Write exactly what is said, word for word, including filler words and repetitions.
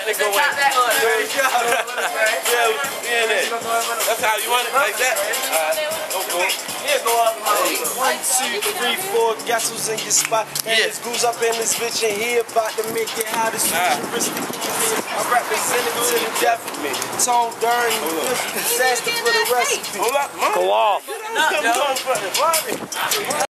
They go in. Yeah, yeah, that's how you want it, like that. Alright, okay. Yeah, go up. One, two, three, four. Guess who's in your spot? And Yeah. this goose up in this bitch in here, about to make it how this futuristic. I represent it to the death of me. Tone dirty, disaster for the recipe. Hold up, Go off. Come on,